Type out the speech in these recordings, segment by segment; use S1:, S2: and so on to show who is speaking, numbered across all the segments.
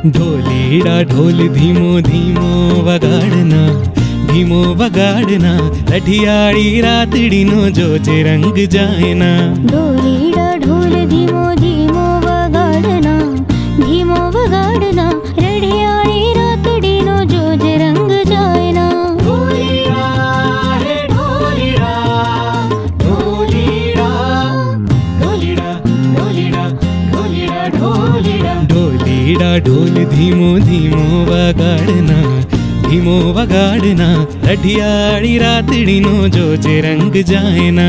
S1: ढोलीडा ढोल धीमो धीमो वगाड़ना, धीमो वगाड़ना, रठियाड़ी रातड़ीनो जोजे रंग जाएना।
S2: ढोलीडा ढोल धीमो धीमो वगाड़ना, धीमो वगाड़ना, रठियाड़ी रातड़ीनो जोजे रंग जाएना।
S1: ढोलीडा हे ढोलीडा, ढोलीडा, ढोलीडा, ढोलीडा, ढोलीडा, ढोलीडा। ढोलीडा ढोल धीमो धीमो वगाड़ना, धीमो वगाड़ना, रठियाड़ी रातड़ीनो जोजे रंग जाएना।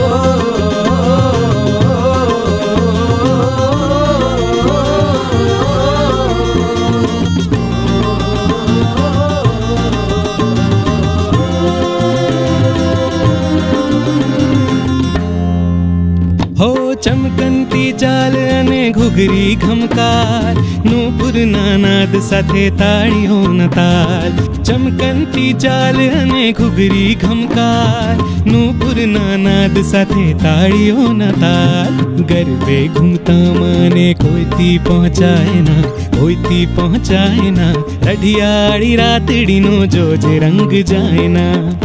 S1: हो चमकंती चाल अने घुघरी घमकार, नूपुर नानाद साथे ताळीओ न ताल। चमकंती चाल अने घुघरी घमकार, नूपुर नानाद साथे ताळीओ न ताल। गरबे घूमता माने कोईती पहुंचाए ना, कोईती पहुंचाए ना, रठियाड़ी रातड़ीनो जोजे रंग जाएना।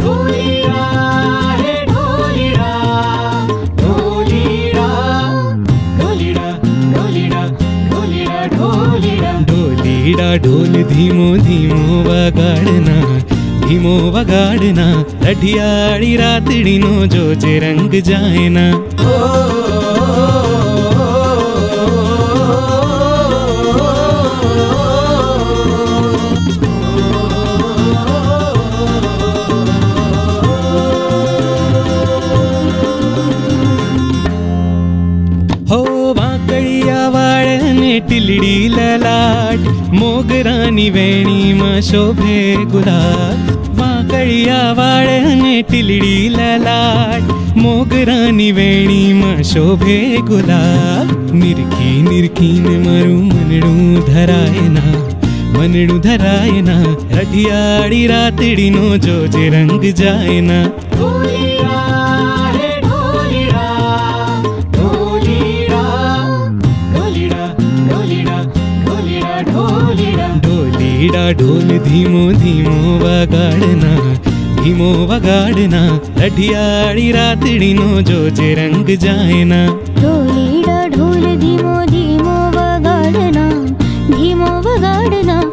S1: ढोलीडा ढोल धीमो धीमो वगाड़ना, धीमो वगाड़ना, रठियाड़ी रातड़ीनो जोजे रंग जाएना। टिलड़ी ललाट, मोगरानी वेणी मां शोभे गुलाब। वाकड़िया वाड़ने टिलड़ी ललाट, मोगरानी वेणी मां शोभे गुलाब। निरखी निरखी ने मारू मनड़ू धराए ना, मनड़ू धराए ना, रठियाड़ी रातड़ीनो जोजे रंग जाएना। ढोलीडा ढोल धीमो धीमो वगाड़ना, धीमो वगाड़ना, रठियाड़ी रातड़ीनो जोजे रंग जाएना।
S2: ढोलीडा ढोल धीमो धीमो वगाड़ना, धीमो वगाड़ना,